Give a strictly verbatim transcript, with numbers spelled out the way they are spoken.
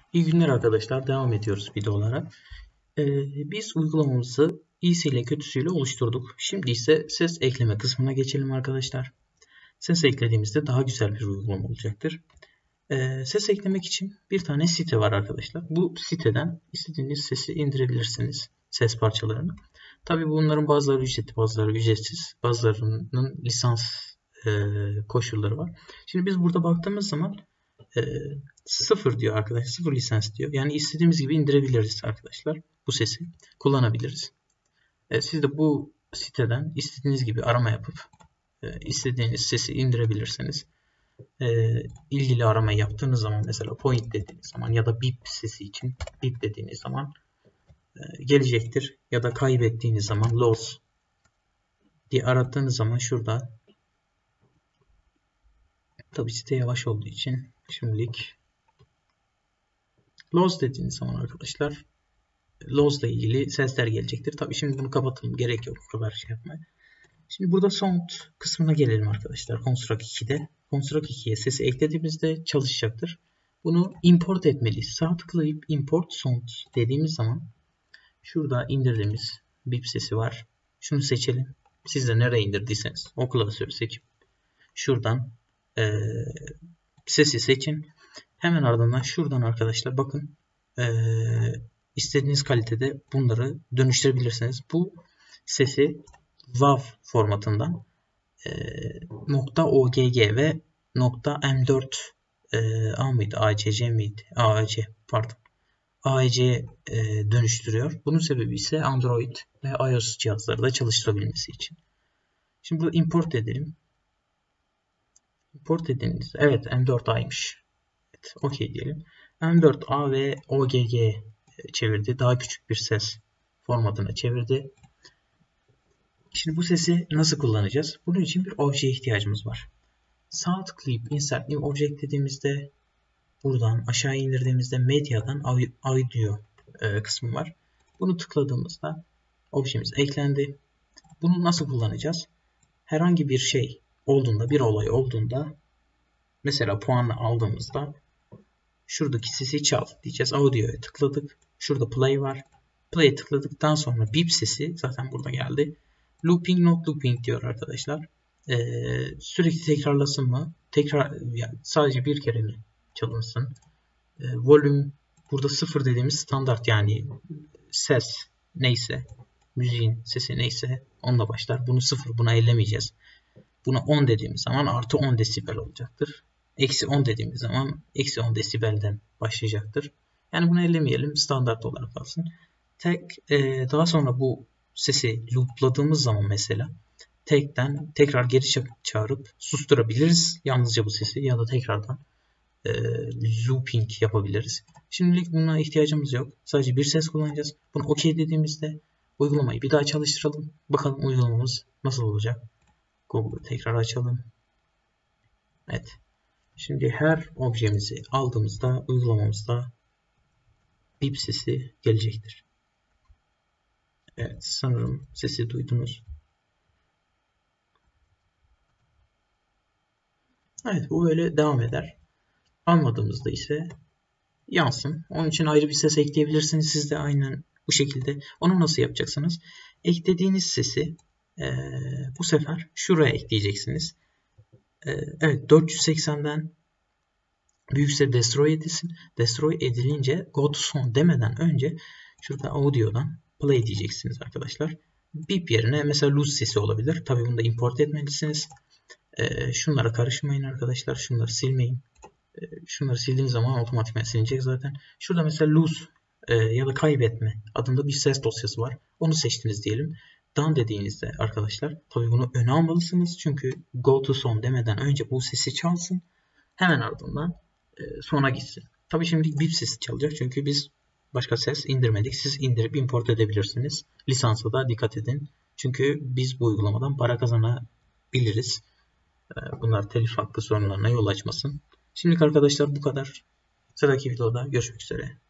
İyi günler arkadaşlar. Devam ediyoruz videolara. Ee, biz uygulamamızı iyisiyle kötüsüyle oluşturduk. Şimdi ise ses ekleme kısmına geçelim arkadaşlar. Ses eklediğimizde daha güzel bir uygulama olacaktır. Ee, ses eklemek için bir tane site var arkadaşlar. Bu siteden istediğiniz sesi indirebilirsiniz. Ses parçalarını. Tabii bunların bazıları ücretli, bazıları ücretsiz. Bazılarının lisans e, koşulları var. Şimdi biz burada baktığımız zaman e, sıfır diyor arkadaşlar. Sıfır lisans diyor. Yani istediğimiz gibi indirebiliriz arkadaşlar. Bu sesi kullanabiliriz. E, siz de bu siteden istediğiniz gibi arama yapıp e, istediğiniz sesi indirebilirsiniz. E, ilgili arama yaptığınız zaman mesela point dediğiniz zaman ya da bip sesi için bip dediğiniz zaman e, gelecektir. Ya da kaybettiğiniz zaman loss diye arattığınız zaman şurada, tabi site yavaş olduğu için şimdilik loss dediğiniz zaman arkadaşlar loss ile ilgili sesler gelecektir. Tabi şimdi bunu kapatalım. Gerek yok bu kadar şey yapmaya. Şimdi burada sound kısmına gelelim arkadaşlar. Construct iki'de. Construct iki'ye sesi eklediğimizde çalışacaktır. Bunu import etmeliyiz. Sağ tıklayıp import sound dediğimiz zaman şurada indirdiğimiz bip sesi var. Şunu seçelim. Siz de nereye indirdiyseniz o klasörü seçip şuradan e, sesi seçin. Hemen ardından şuradan arkadaşlar bakın e, istediğiniz kalitede bunları dönüştürebilirsiniz. Bu sesi WAV formatından e, .ogg ve .m dört e, A mıydı? A C C miydi? A E C pardon. A E C e, dönüştürüyor. Bunun sebebi ise Android ve iOS cihazlarda çalıştırabilmesi için. Şimdi bunu import edelim. Import ediniz. Evet, M dört A'ymış. Evet, OK diyelim. M dört A ve O G G çevirdi. Daha küçük bir ses formatına çevirdi. Şimdi bu sesi nasıl kullanacağız? Bunun için bir objeye ihtiyacımız var. Sağ tıklayıp Insert New Object dediğimizde buradan aşağı indirdiğimizde Media'dan Audio e, kısmı var. Bunu tıkladığımızda objemiz eklendi. Bunu nasıl kullanacağız? Herhangi bir şey olduğunda, bir olay olduğunda mesela puanı aldığımızda şuradaki sesi çal diyeceğiz. Audio'ya tıkladık. Şurada play var. Play'e tıkladıktan sonra bip sesi zaten burada geldi. Looping not looping diyor arkadaşlar. Ee, sürekli tekrarlasın mı? Tekrar yani sadece bir kere mi çalınsın? Ee, volume burada sıfır dediğimiz standart, yani ses neyse, müziğin sesi neyse onunla başlar. Bunu sıfır, buna ellemeyeceğiz. Buna on dediğimiz zaman artı on desibel olacaktır. Eksi on dediğimiz zaman eksi on desibelden başlayacaktır. Yani bunu ellemeyelim, standart olarak kalsın. Tek e, daha sonra bu sesi loopladığımız zaman mesela tekten tekrar geri çağırıp susturabiliriz yalnızca bu sesi, ya da tekrardan e, looping yapabiliriz. Şimdilik buna ihtiyacımız yok. Sadece bir ses kullanacağız. Bunu OK dediğimizde uygulamayı bir daha çalıştıralım. Bakalım uygulamamız nasıl olacak. Google'ı tekrar açalım. Evet. Şimdi her objemizi aldığımızda uygulamamızda bip sesi gelecektir. Evet, sanırım sesi duydunuz. Evet, bu böyle devam eder. Almadığımızda ise yansın. Onun için ayrı bir ses ekleyebilirsiniz. Siz de aynen bu şekilde. Onu nasıl yapacaksınız? Eklediğiniz sesi e, bu sefer şuraya ekleyeceksiniz. E, evet, dört yüz seksenden büyükse destroy edilsin. Destroy edilince go to son demeden önce şurada audio'dan play diyeceksiniz arkadaşlar. Bip yerine mesela lose sesi olabilir. Tabii bunu da import etmelisiniz. E, şunlara karışmayın arkadaşlar. Şunları silmeyin. E, şunları sildiğiniz zaman otomatikman silinecek zaten. Şurada mesela lose e, ya da kaybetme adında bir ses dosyası var. Onu seçtiniz diyelim. Done dediğinizde arkadaşlar tabii bunu öne almalısınız. Çünkü go to son demeden önce bu sesi çalsın. Hemen ardından e, sona gitsin. Tabii şimdi bip sesi çalacak. Çünkü biz başka ses indirmedik. Siz indirip import edebilirsiniz. Lisansa da dikkat edin. Çünkü biz bu uygulamadan para kazanabiliriz. Bunlar telif hakkı sorunlarına yol açmasın. Şimdilik arkadaşlar bu kadar. Sıradaki videoda görüşmek üzere.